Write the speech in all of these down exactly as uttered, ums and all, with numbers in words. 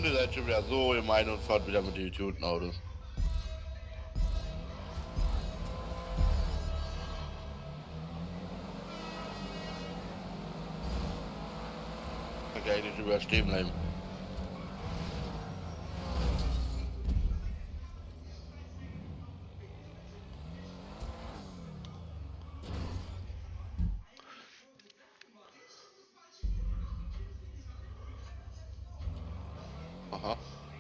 Und ihr seid schon wieder so gemein und fahrt wieder mit den Idiotenautos. Da kann ich nicht überstehen bleiben. Aha.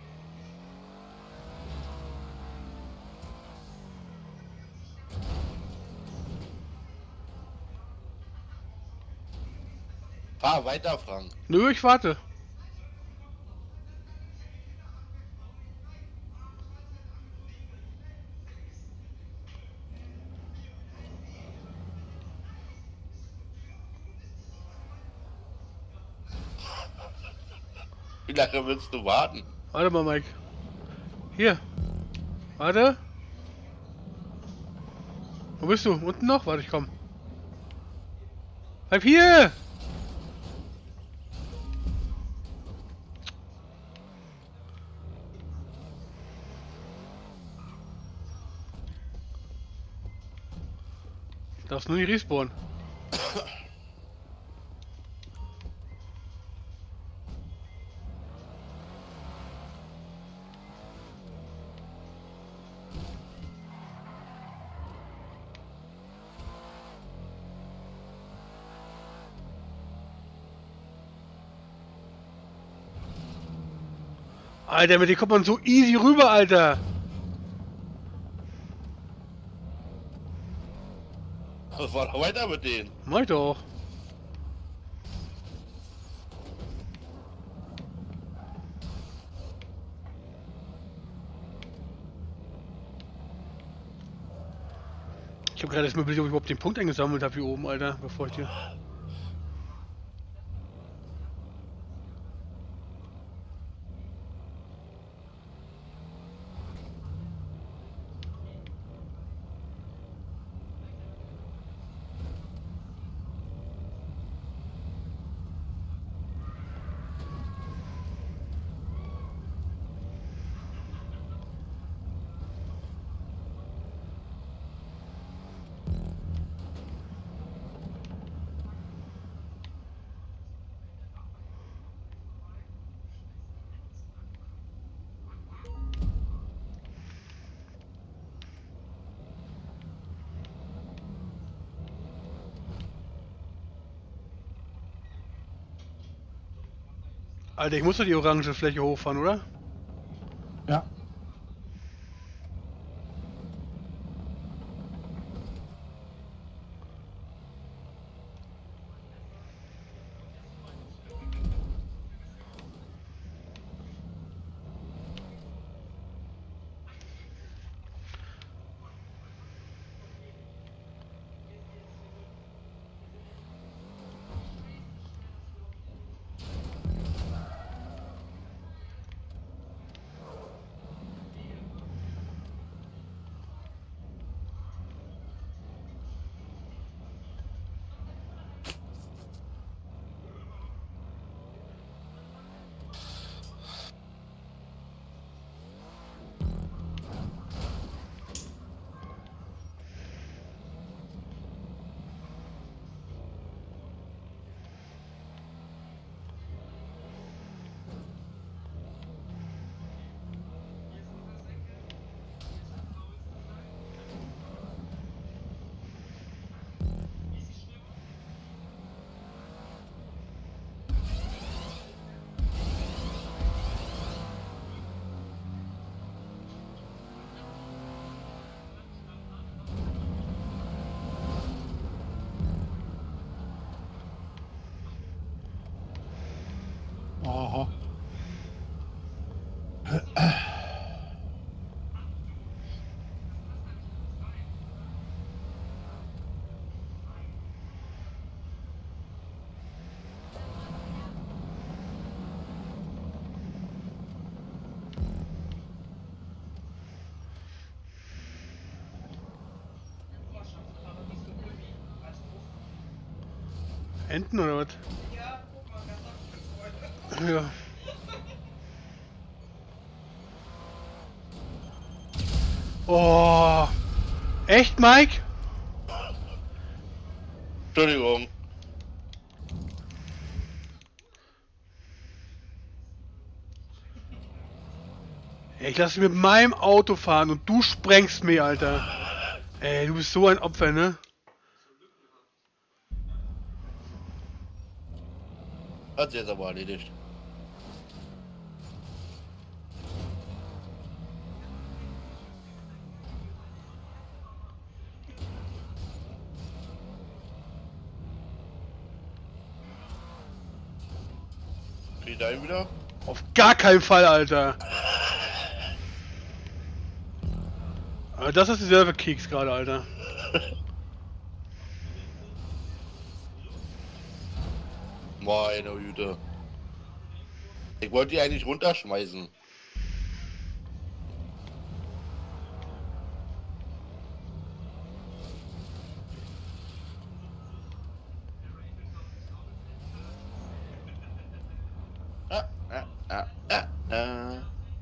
Fahr weiter, Frank. Nö, ich warte. Wie lange willst du warten? Warte mal, Mike. Hier. Warte. Wo bist du? Unten noch? Warte, ich komm. Bleib hier! Darfst nur nicht respawnen. Alter, mit dem kommt man so easy rüber, Alter. Was war da weiter mit denen? Mach ich doch. Ich hab gerade erst mal überlegt, ob ich überhaupt den Punkt eingesammelt habe hier oben, Alter, bevor ich dir... Alter, ich muss doch die orange Fläche hochfahren, oder? Ja. Aha. Enten oder was? Ja. Oh. Echt, Mike? Entschuldigung. Ey, ich lasse dich mit meinem Auto fahren und du sprengst mich, Alter. Ey, du bist so ein Opfer, ne? Hat sie jetzt aber erledigt. Krieg ich da ihn wieder? Auf gar keinen Fall, Alter. Aber das ist dieselbe Keks gerade, Alter. Meine Güte. Ich wollte die eigentlich runterschmeißen. Ah, ah, ah, ah, ah.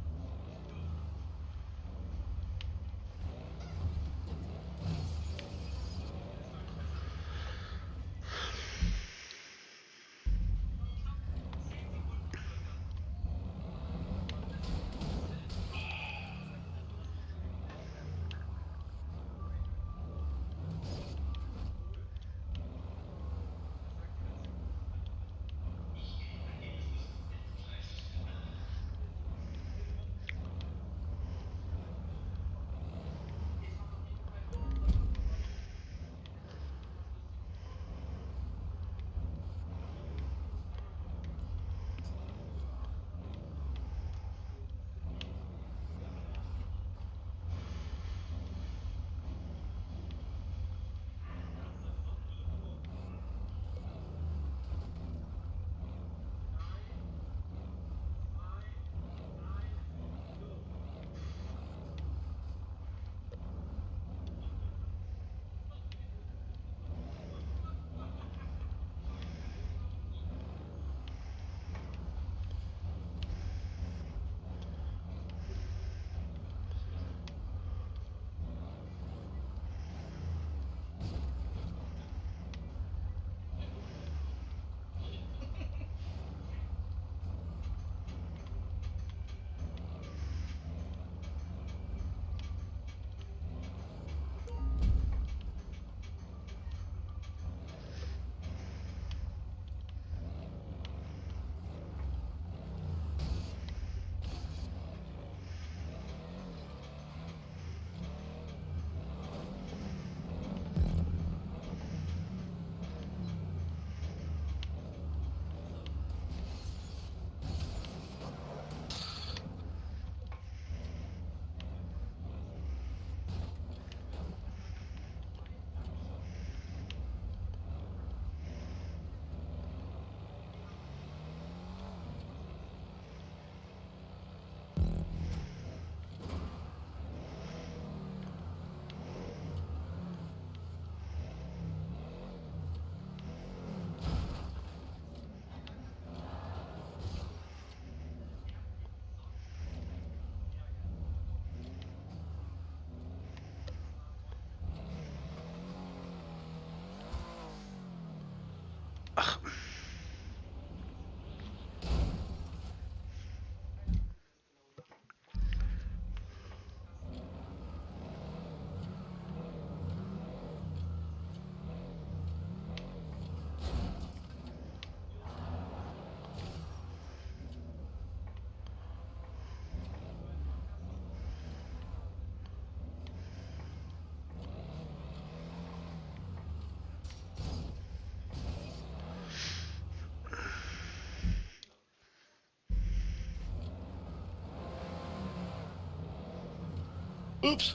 Ups.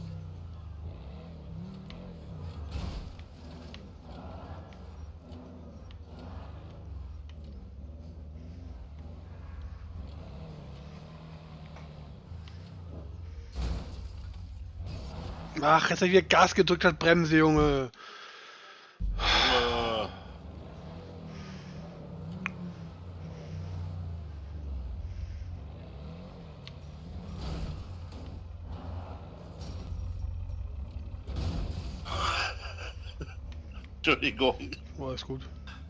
Ach, jetzt hat er wieder Gas gedrückt, hat Bremse, Junge. Junge. Entschuldigung. Oh, alles gut.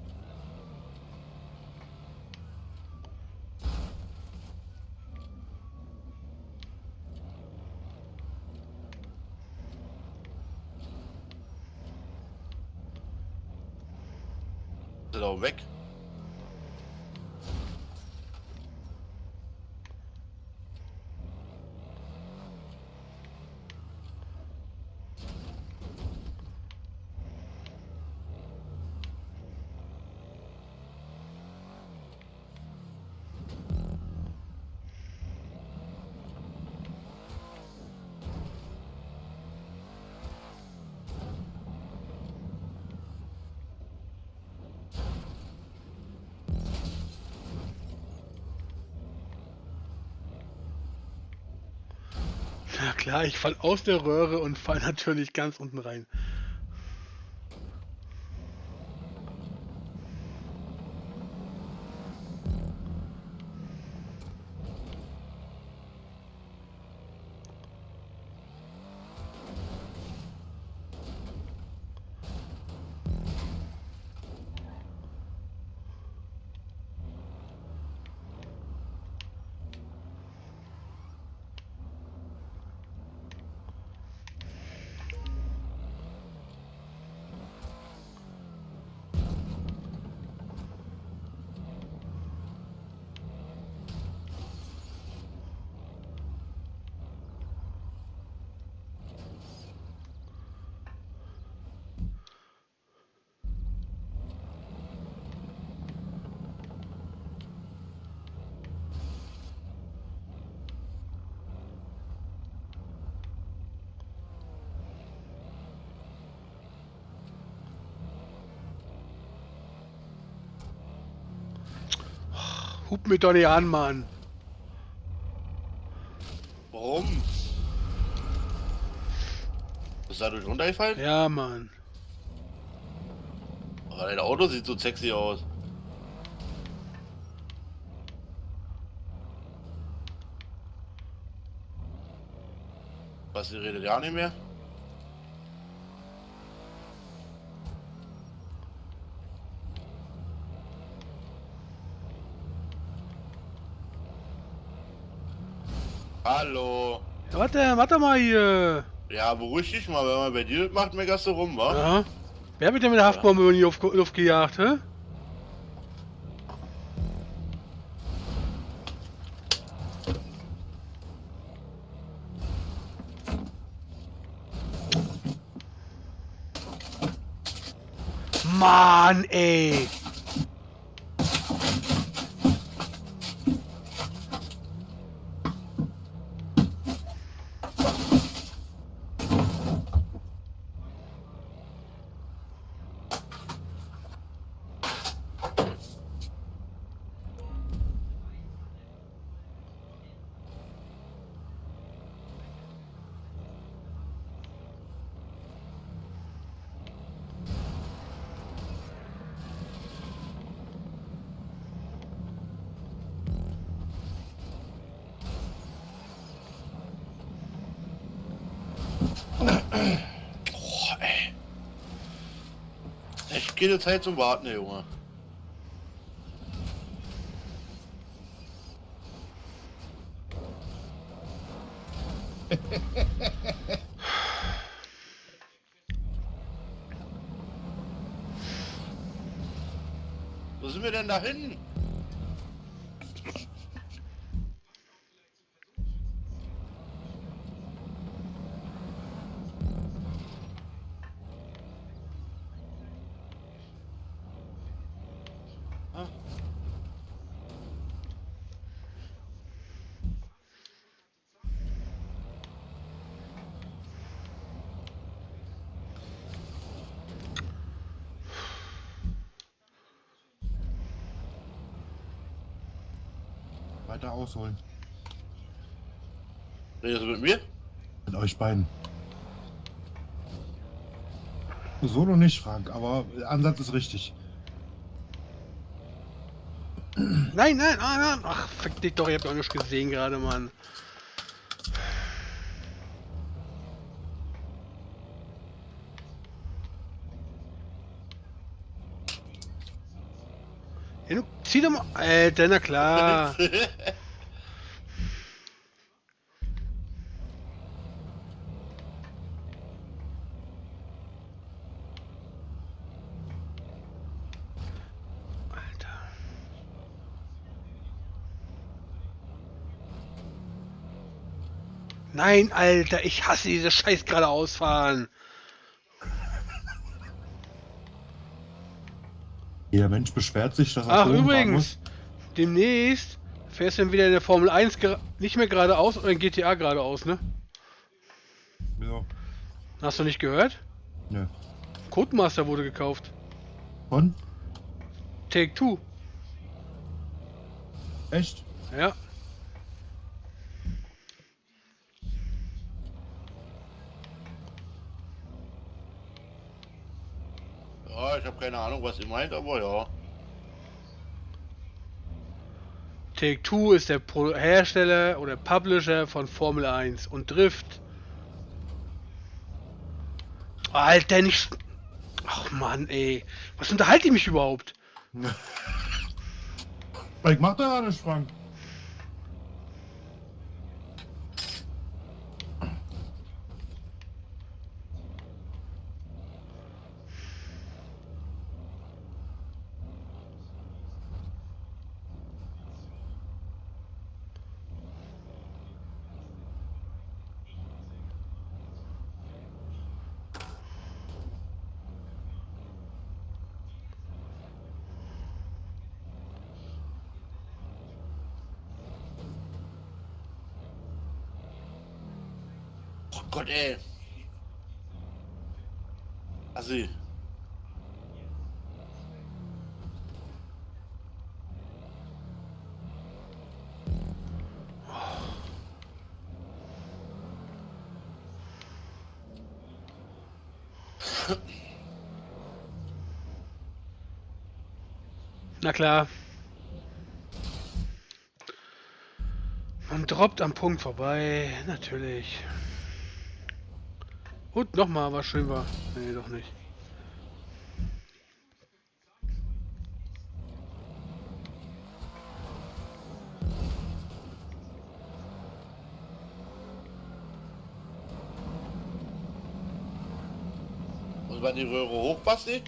Sind auch weg. Na klar, ich fall aus der Röhre und fall natürlich ganz unten rein. Hub mich doch nicht an, Mann. Warum? Ist da durch runtergefallen? Ja, Mann. Aber dein Auto sieht so sexy aus. Was, ihr redet ja nicht mehr? Hallo. Ja, warte, warte mal hier. Ja, beruhig dich mal, wenn man bei dir das macht, meckerst du rum, wa? Ja. Wer hat mich denn mit der Haftbombe in die Luft, Luft gejagt, hä? Mann, ey. Oh, ey. Echt keine Zeit zum Warten, Junge. Wo sind wir denn da hin? Ah. Weiter ausholen. Redest du mit mir? Mit euch beiden. So noch nicht, Frank, aber der Ansatz ist richtig. Nein, nein, ah, nein. Ach, fick dich doch, ihr habt auch nicht gesehen gerade, Mann. Ja, du, zieh doch mal. Alter, na klar. Alter. Nein, Alter, ich hasse diese Scheiß geradeausfahren. Der Mensch beschwert sich, dass er Ach, Kurven fahren übrigens, demnächst fährst du dann wieder in der Formel eins gera- nicht mehr geradeaus oder in G T A geradeaus, ne? muss. Ja. Hast du nicht gehört? Nö. Codemaster wurde gekauft. Von? Take Two. Echt? Ja. Ja, ich habe keine Ahnung, was ihr meint, aber ja. Take Two ist der Pro Hersteller oder Publisher von Formel eins und Drift. Alter, nicht... Ach Mann, ey. Was unterhalte ich mich überhaupt? Ich mach da ja nicht, Frank. Oh Gott, ey. Also, Na klar. Man droppt am Punkt vorbei, natürlich. Und nochmal, was schön war. Nee, doch nicht. muss man die Röhre hoch, Basti?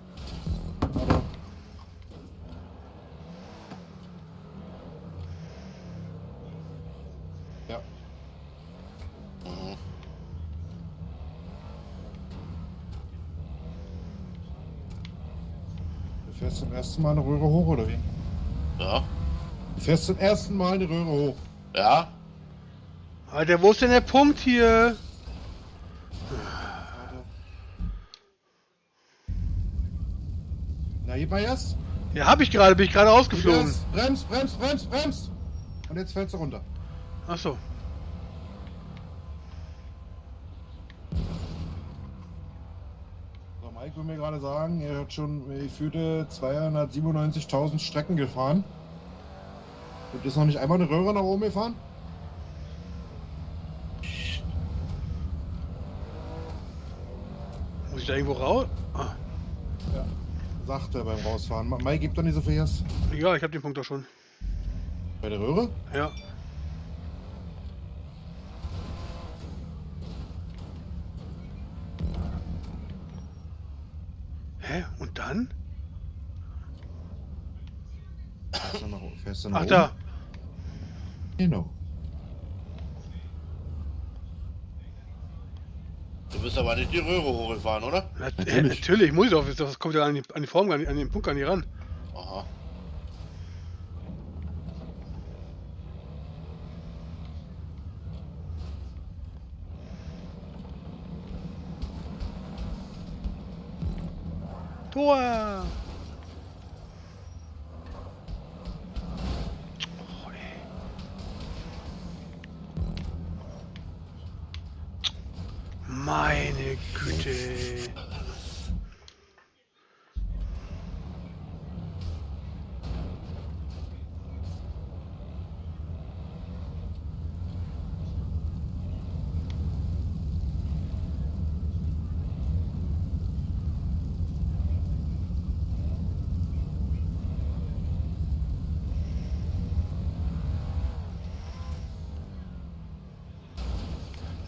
Ja. Mhm. Du fährst zum ersten Mal eine Röhre hoch, oder wie? Ja. Du fährst zum ersten Mal eine Röhre hoch. Ja. Alter, wo ist denn der Punkt hier? Na, gib mal erst. Ja, hab ich gerade, bin ich gerade Gib ausgeflogen. erst. Brems, brems, brems, brems. Und jetzt fällst du runter. Ach so. So, Mike will mir gerade sagen, er hat schon gefühlte zweihundertsiebenundneunzigtausend Strecken gefahren. Und ist noch nicht einmal eine Röhre nach oben gefahren? Muss ich da irgendwo raus? Ah, Ja. Sagt er beim Rausfahren. Ma- Mike, gib doch nicht so viel Gas. ja, ich hab den Punkt doch schon. Bei der Röhre? Ja. Hä? Und dann? Fährst du nach, fährst du nach Ach oben? da. Genau. Du bist aber nicht die Röhre hochgefahren, oder? Na, Natürlich. äh, natürlich, muss ich doch. Das kommt ja an die, an die Form, an, die, an den Punkt gar nicht ran. Aha. Tor! Oh, ey. Meine Güte.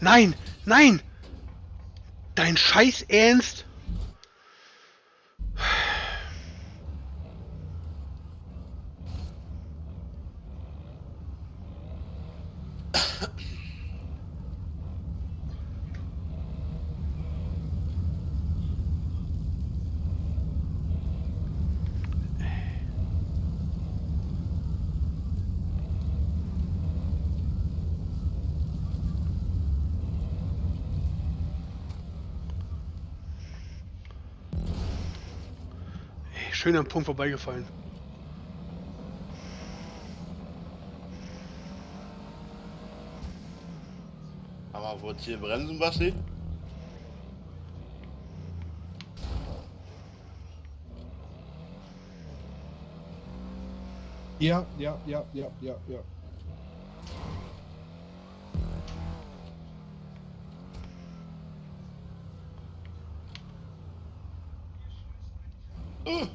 Nein! Nein! Dein Scheiß Ernst? Schön am Punkt vorbeigefallen. Aber wo hier bremsen, Basti? Ja, ja, ja, ja, ja, ja. Uh.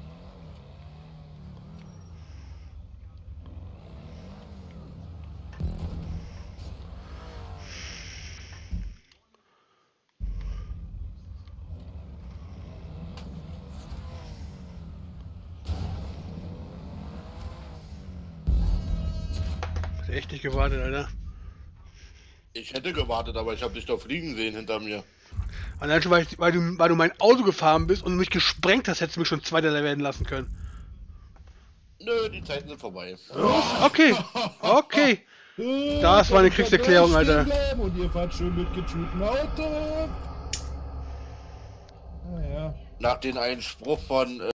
Hat echt nicht gewartet, Alter. Ich hätte gewartet, aber ich habe dich doch fliegen sehen hinter mir. Allein schon, weil, ich, weil, du, weil du mein Auto gefahren bist und mich gesprengt hast, hättest du mich schon Zweiter werden lassen können. Nö, die Zeiten sind vorbei. Okay, okay. Das war eine Kriegserklärung, Alter. Und ihr fahrt schön mit getunten Auto. Naja. Nach den einen Spruch von... Äh